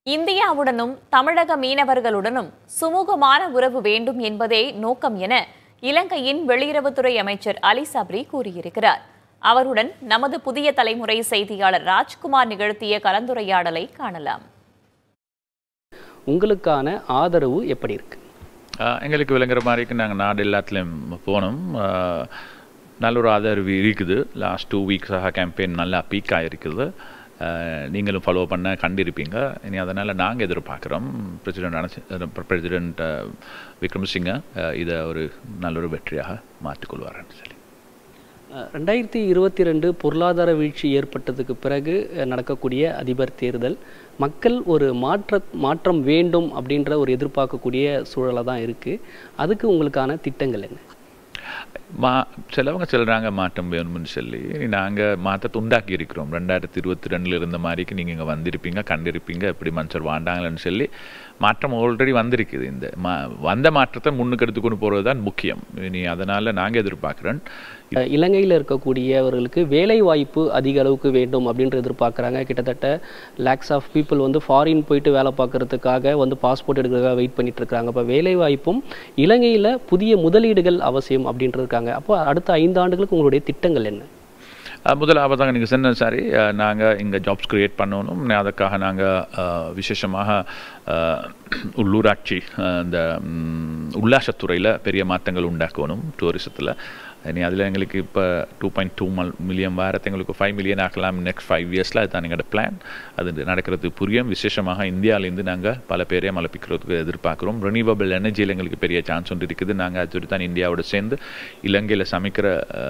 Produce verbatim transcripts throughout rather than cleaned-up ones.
இந்தியாவுடனும் தமிழக மீனவர்களுடனும் சுமூகமான உறவு வேண்டும் என்பதே நோக்கம் என இலங்கையின் வெளியுறவுத்துறை அமைச்சர் அலி சப்ரி கூறியிருக்கிறார். அவருடன் நமது புதிய தலைமுறை செய்தியாளர் ராஜ்குமார் நிகழ்த்திய கலந்துரையாடலை காணலாம். உங்களுக்கான ஆதரவு எப்படி இருக்கு? எங்களுக்கு விளங்குற மாதிரி நாங்கள் நாடு எல்லாத்துலேயும் போனோம். நல்ல ஒரு ஆதரவு இருக்குது. லாஸ்ட் டூ வீக்ஸாக கேம்பெயின் நல்லா பீக் ஆகிருக்குது. நீங்களும் ஃபாலோ பண்ண கண்டிருப்பீங்க. இனி அதனால் நாங்கள் எதிர்பார்க்குறோம் பிரசிடென்ட் பிரசிடென்ட் விக்ரமசிங்க இதை ஒரு நல்ல ஒரு வெற்றியாக மாற்றிக்கொள்வார்னு சொல்லி. ரெண்டாயிரத்தி இருபத்தி ரெண்டு பொருளாதார வீழ்ச்சி ஏற்பட்டதுக்கு பிறகு நடக்கக்கூடிய அதிபர் தேர்தல் மக்கள் ஒரு மாற்ற மாற்றம் வேண்டும் அப்படின்ற ஒரு எதிர்பார்க்கக்கூடிய சூழலாக தான் இருக்குது. அதுக்கு உங்களுக்கான திட்டங்கள் என்ன? மா சிலவங்க சொல்கிறாங்க மாற்றம் வேணும்னு சொல்லி. நாங்கள் மாற்றத்தை உண்டாக்கி இருக்கிறோம். ரெண்டாயிரத்தி இருபத்தி ரெண்டில் இருந்த மாதிரிக்கு நீங்கள் இங்கே வந்திருப்பீங்க கண்டிருப்பீங்க எப்படி மனுஷர் வாண்டாங்களன்னு சொல்லி மாற்றம் ஆல்ரெடி வந்திருக்குது. இந்த மா வந்த மாற்றத்தை முன்னுக்கு எடுத்து கொண்டு போகிறது தான் முக்கியம். இனி அதனால் நாங்கள் எதிர்பார்க்குறோன் இலங்கையில் இருக்கக்கூடியவர்களுக்கு வேலை வாய்ப்பு அதிக அளவுக்கு வேண்டும் அப்படின்ற எதிர்பார்க்குறாங்க. கிட்டத்தட்ட லேக்ஸ் ஆஃப் பீப்புள் வந்து ஃபாரின் போயிட்டு வேலை பார்க்குறதுக்காக வந்து பாஸ்போர்ட் எடுக்கிறதுக்காக வெயிட் பண்ணிட்டு இருக்காங்க. அப்போ வேலை வாய்ப்பும் இலங்கையில் புதிய முதலீடுகள் அவசியம் அப்படின்ட்டு. அப்போ அடுத்த ஐந்து ஆண்டுகளுக்கு உங்களுடைய திட்டங்கள் என்ன? முதலாவதாக நீங்கள் சொன்ன சாரி நாங்கள் இங்கே ஜாப்ஸ் கிரியேட் பண்ணணும். அதுக்காக நாங்கள் விசேஷமாக உள்ளூராட்சி இந்த உல்லாசத்துறையில் பெரிய மாற்றங்கள் உண்டாக்கணும். டூரிசத்தில் இனி அதில் எங்களுக்கு இப்போ டூ பாயிண்ட் டூ மல் மில்லியன் வாரத்தை எங்களுக்கு ஃபைவ் மில்லியன் ஆக்கலாம் நெக்ஸ்ட் ஃபைவ் இயர்ஸில். அதுதான் எங்களோட பிளான். அது நடக்கிறது புரியும். விசேஷமாக இந்தியாவிலேருந்து நாங்கள் பல பேரை மலப்பிக்கிறதுக்கு எதிர்பார்க்குறோம். ரினியூவபிள் எனர்ஜியில் எங்களுக்கு பெரிய சான்ஸ் ஒன்று இருக்குது. நாங்கள் அது தான் இந்தியாவோட சேர்ந்து இலங்கையில் சமைக்கிற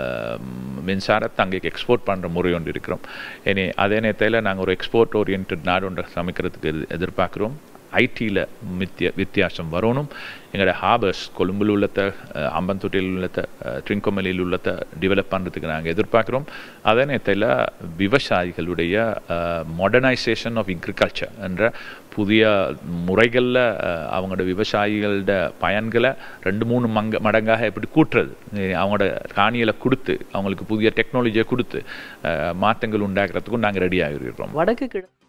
மின்சாரத்தை அங்கே எக்ஸ்போர்ட் பண்ணுற முறை ஒன்று இருக்கிறோம். இனி அதே நேரத்தில் நாங்கள் ஒரு எக்ஸ்போர்ட் ஓரியன்ட் நாடு ஒன்று சமைக்கிறதுக்கு எதிர்பார்க்குறோம். ஐடியில் வித்திய வித்தியாசம் வரணும். எங்களோட ஹார்பர்ஸ் கொழும்பில் உள்ளத அம்பந்தொட்டியில் உள்ளத ட்ரிங்கோமலியில் உள்ளத டெவலப் பண்ணுறதுக்கு நாங்கள் எதிர்பார்க்குறோம். அதே நேரத்தில் விவசாயிகளுடைய மாடர்னைசேஷன் ஆஃப் அக்ரிகல்ச்சர் என்ற புதிய முறைகளில் அவங்களோட விவசாயிகளோட பயன்களை ரெண்டு மூணு மங்க மடங்காக எப்படி கூட்டுறது, அவங்களோட காணியில் கொடுத்து அவங்களுக்கு புதிய டெக்னாலஜியை கொடுத்து மாற்றங்கள் உண்டாக்குறதுக்கும் நாங்கள் ரெடி ஆகிருக்கிறோம். வடக்கு